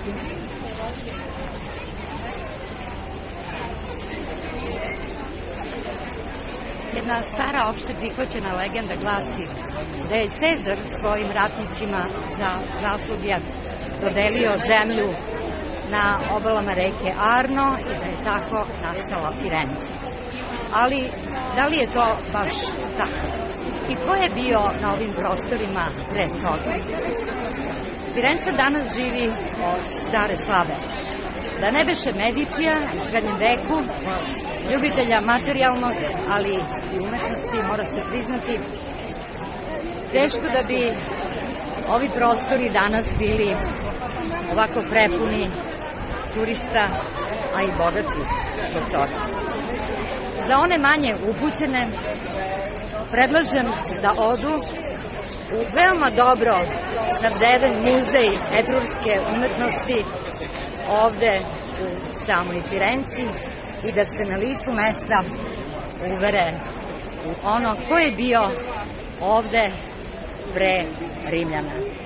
Jedna stara opšte prihvaćena legenda glasi da je Cezar svojim ratnicima za zasluge dodelio zemlju na obalama reke Arno i da je tako nastala Firenca. Ali, da li je to baš tako? I ko je bio na ovim prostorima pre toga? Firenca danas živi od stare slave. Da ne beše Medicija u srednjem veku, ljubitelja materijalnog, ali i umetnosti, mora se priznati, teško da bi ovi prostori danas bili ovako prepuni turista, a i bogati zbog toga. Za one manje upućene predlažem da odu u veoma dobro snabdeven muzej etrurske umetnosti ovde u samoj Firenci i da se na licu mesta uvere u ono ko je bio ovde pre Rimljana.